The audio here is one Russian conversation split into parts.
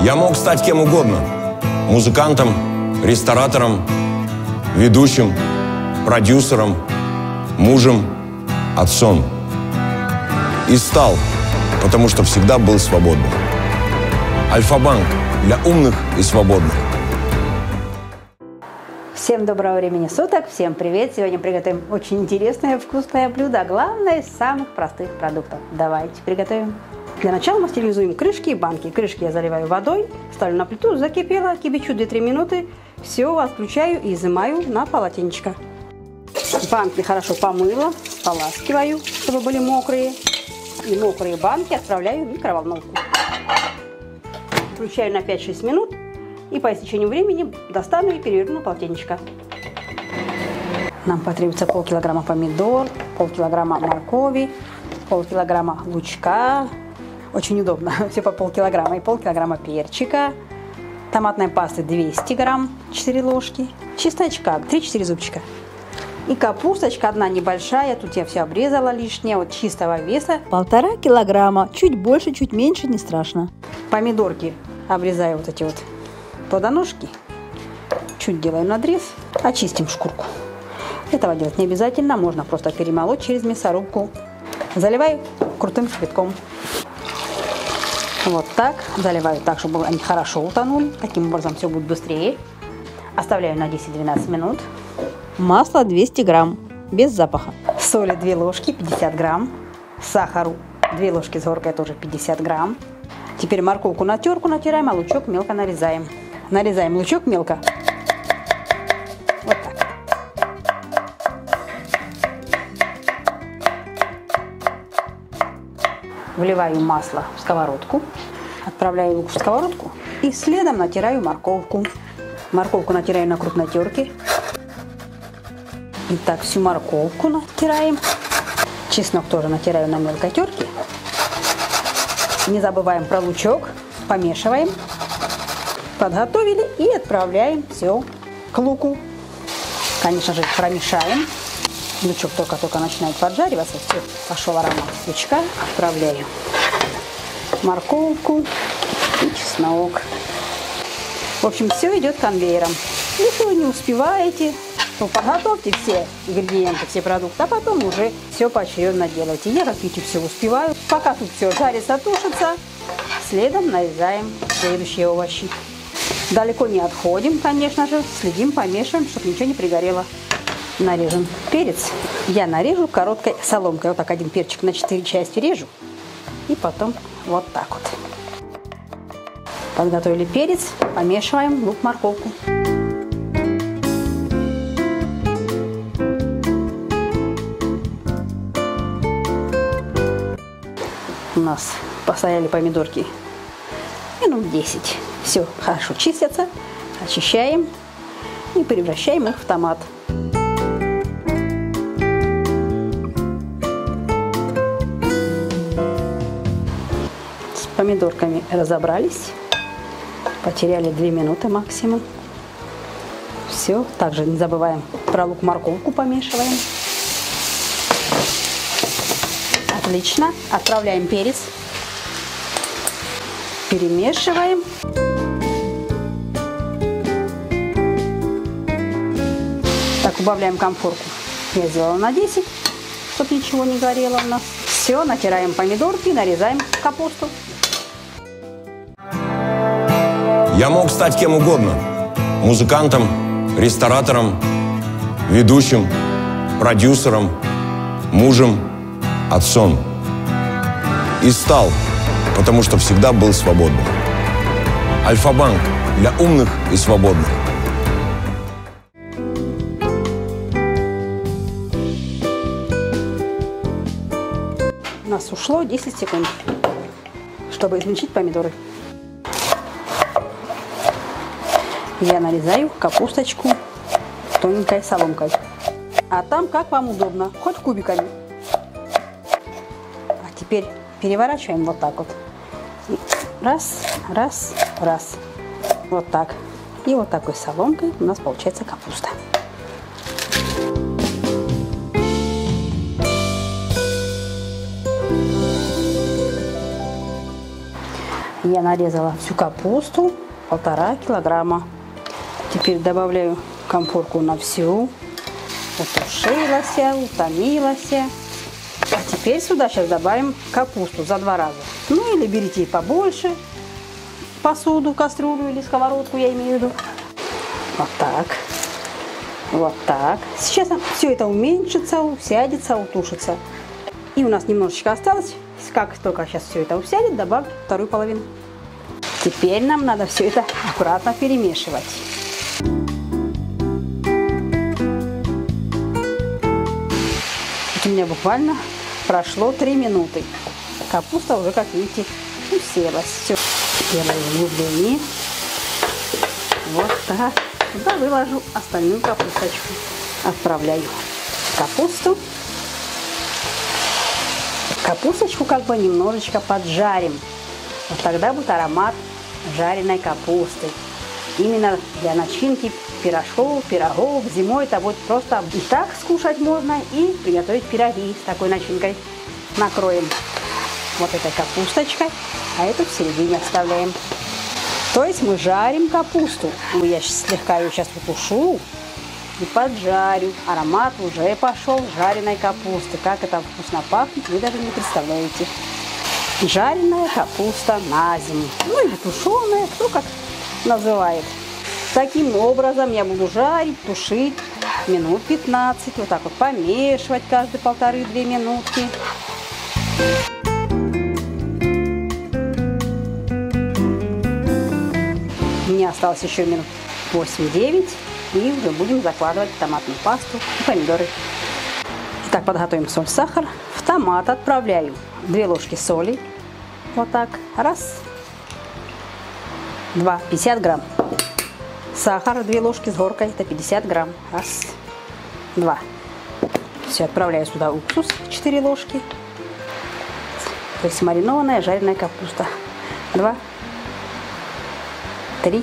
Я мог стать кем угодно. Музыкантом, ресторатором, ведущим, продюсером, мужем, отцом. И стал, потому что всегда был свободным. Альфа-банк для умных и свободных. Всем доброго времени суток, всем привет! Сегодня приготовим очень интересное вкусное блюдо, главное из самых простых продуктов. Давайте приготовим. Для начала мы стерилизуем крышки и банки. Крышки я заливаю водой, ставлю на плиту, закипела, кипячу 2-3 минуты. Все, отключаю и изымаю на полотенечко. Банки хорошо помыла, споласкиваю, чтобы были мокрые. И мокрые банки отправляю в микроволновку. Включаю на 5-6 минут. И по истечению времени достану и переверну на полотенечко. Нам потребуется полкилограмма помидор, полкилограмма моркови, полкилограмма лучка. Очень удобно, все по полкилограмма. И полкилограмма перчика. Томатной пасты 200 грамм, 4 ложки. Чесночка 3-4 зубчика. И капусточка одна небольшая, тут я все обрезала лишнее, вот чистого веса. 1,5 килограмма, чуть больше, чуть меньше, не страшно. Помидорки обрезаю вот эти вот плодоножки, чуть делаю надрез, очистим шкурку. Этого делать не обязательно, можно просто перемолоть через мясорубку. Заливаю крутым кипятком. Вот так, заливаю так, чтобы они хорошо утонули. Таким образом все будет быстрее. Оставляю на 10-12 минут. Масло 200 грамм, без запаха. Соли 2 ложки, 50 грамм. Сахару 2 ложки с горкой, тоже 50 грамм. Теперь морковку на терку натираем, а лучок мелко нарезаем. Нарезаем лучок мелко. Вот так. Вливаю масло в сковородку. Отправляю лук в сковородку. И следом натираю морковку. Морковку натираю на крупной терке. Итак, всю морковку натираем. Чеснок тоже натираю на мелкой терке. Не забываем про лучок. Помешиваем. Подготовили и отправляем все к луку. Конечно же, промешаем. Лучок только начинает поджариваться. Все, пошел аромат лучка. Отправляю морковку и чеснок. В общем, все идет конвейером. Если вы не успеваете, то подготовьте все ингредиенты, все продукты, а потом уже все поочередно делайте. Я, как видите, все успеваю. Пока тут все жарится, тушится, следом нарезаем следующие овощи. Далеко не отходим, конечно же, следим, помешиваем, чтобы ничего не пригорело. Нарежем перец. Я нарежу короткой соломкой. Вот так один перчик на 4 части режу. И потом вот так вот. Подготовили перец, помешиваем лук, морковку. У нас постояли помидорки минут 10. Все хорошо чистятся, очищаем и превращаем их в томат. С помидорками разобрались, потеряли 2 минуты максимум. Все, также не забываем про лук, морковку помешиваем. Отлично, отправляем перец, перемешиваем. Так, убавляем конфорку. Я сделала на 10, чтобы ничего не горело у нас. Все, натираем помидорки, нарезаем капусту. Я мог стать кем угодно. Музыкантом, ресторатором, ведущим, продюсером, мужем, отцом. И стал, потому что всегда был свободным. Альфа-банк для умных и свободных. У нас ушло 10 секунд, чтобы измельчить помидоры. Я нарезаю капусточку тоненькой соломкой. А там как вам удобно, хоть кубиками. А теперь переворачиваем вот так вот. И раз, раз, раз. Вот так. И вот такой соломкой у нас получается капуста. Я нарезала всю капусту, 1,5 килограмма. Теперь добавляю конфорку на всю. Утушилась, утомилась. А теперь сюда сейчас добавим капусту за 2 раза. Ну или берите побольше посуду, кастрюлю или сковородку, я имею в виду. Вот так. Вот так. Сейчас все это уменьшится, усядется, утушится. И у нас немножечко осталось. Как только сейчас все это усядет, добавлю вторую половину. Теперь нам надо все это аккуратно перемешивать. Вот у меня буквально прошло 3 минуты. Капуста уже, как видите, уселась. Все. Первое углубление. Вот так. Туда выложу остальную капусточку. Отправляю капусту. Капусточку как бы немножечко поджарим. Вот тогда будет аромат жареной капусты. Именно для начинки пирожков, пирогов. Зимой это будет просто и так скушать можно, и приготовить пироги с такой начинкой. Накроем вот этой капусточкой, а эту в середине оставляем. То есть мы жарим капусту. Я слегка ее сейчас утушу и поджарю. Аромат уже пошел жареной капусты. Как это вкусно пахнет, вы даже не представляете. Жареная капуста на зиму. Ну или тушеная, кто как называет. Таким образом я буду жарить, тушить минут 15. Вот так вот помешивать каждые 1,5-2 минутки. Мне осталось еще минут 8-9. И уже будем закладывать томатную пасту и помидоры. Итак, подготовим соль, сахар. В томат отправляю 2 ложки соли. Вот так. Раз. 2. 50 грамм. Сахар 2 ложки с горкой. Это 50 грамм. Раз. 2. Все, отправляю сюда уксус 4 ложки. То есть маринованная жареная капуста. 2. 3.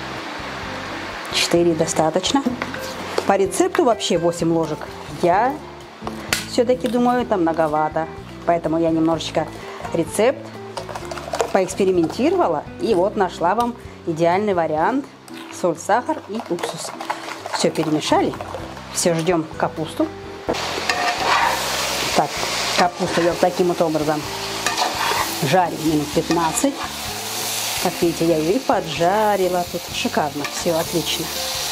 4 достаточно. По рецепту вообще 8 ложек. Я все-таки думаю, это многовато. Поэтому я немножечко рецепт поэкспериментировала. И вот нашла вам идеальный вариант. Соль, сахар и уксус. Все перемешали. Все, ждем капусту. Так, капусту я вот таким вот образом жарю минут 15. Как видите, я ее и поджарила. Тут шикарно. Все отлично.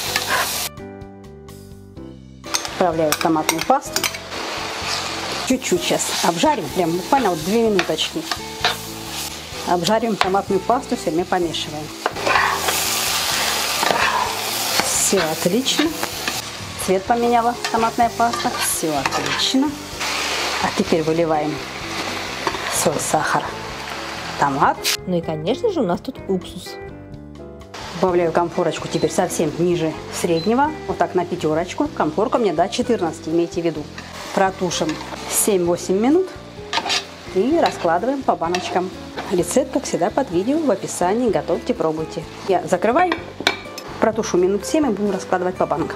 Отправляю томатную пасту. Чуть-чуть сейчас обжарим. Прям буквально вот 2 минуточки. Обжариваем томатную пасту, все время помешиваем. Все отлично. Цвет поменяла томатная паста. Все отлично. А теперь выливаем соль, сахар, томат. Ну и, конечно же, у нас тут уксус. Добавляю конфорочку теперь совсем ниже среднего. Вот так на 5. Конфорка мне до 14, имейте в виду. Протушим 7-8 минут. И раскладываем по баночкам. Рецепт, как всегда, под видео в описании. Готовьте, пробуйте. Я закрываю, протушу минут 7 и буду раскладывать по банкам.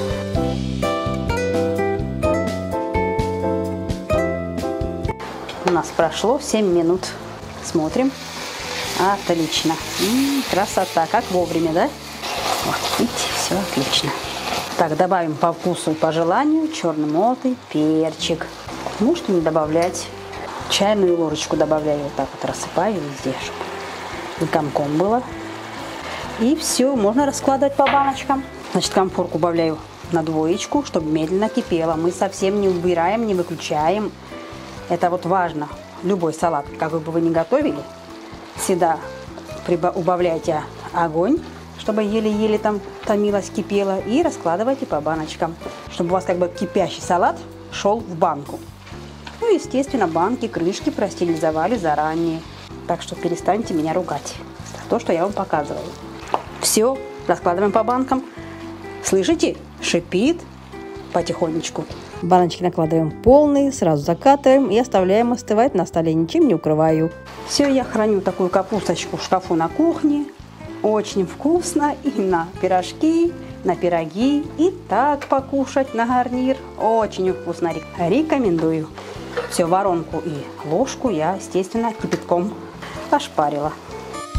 У нас прошло 7 минут. Смотрим. Отлично. Красота. Как вовремя, да? Вот, видите, все отлично. Так, добавим по вкусу и по желанию черный молотый перчик. Можете не добавлять. Чайную ложечку добавляю, вот так вот рассыпаю везде, чтобы не комком было. И все, можно раскладывать по баночкам. Значит, конфорку убавляю на 2, чтобы медленно кипело. Мы совсем не убираем, не выключаем. Это вот важно. Любой салат, как бы вы ни готовили, всегда убавляйте огонь, чтобы еле-еле там томилось, кипело, и раскладывайте по баночкам, чтобы у вас как бы кипящий салат шел в банку. Ну, естественно, банки, крышки простерилизовали заранее. Так что перестаньте меня ругать за то, что я вам показываю. Все, раскладываем по банкам. Слышите? Шипит потихонечку. Баночки накладываем полные, сразу закатываем и оставляем остывать на столе, ничем не укрываю. Все, я храню такую капусточку в шкафу на кухне. Очень вкусно и на пирожки, на пироги. И так покушать на гарнир. Очень вкусно. Рекомендую. Все, воронку и ложку я, естественно, кипятком ошпарила.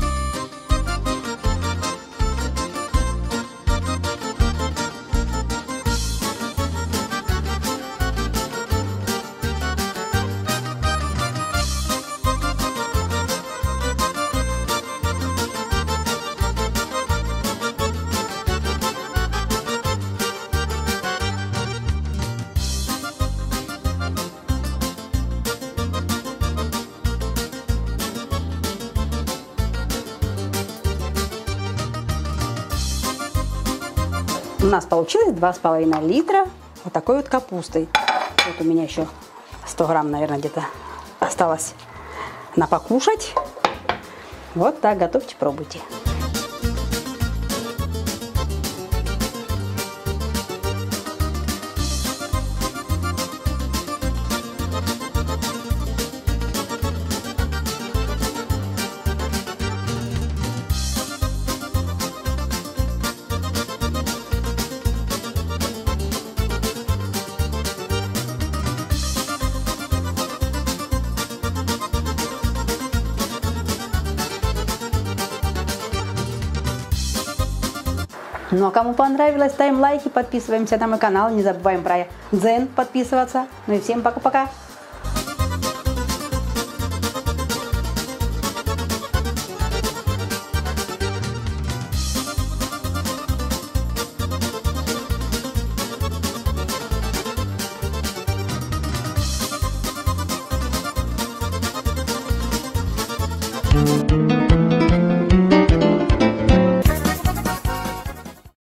У нас получилось 2,5 литра вот такой вот капустой. Вот у меня еще 100 грамм, наверное, где-то осталось на покушать. Вот так, готовьте, пробуйте. Ну а кому понравилось, ставим лайки, подписываемся на мой канал, не забываем про Дзен подписываться. Ну и всем пока-пока!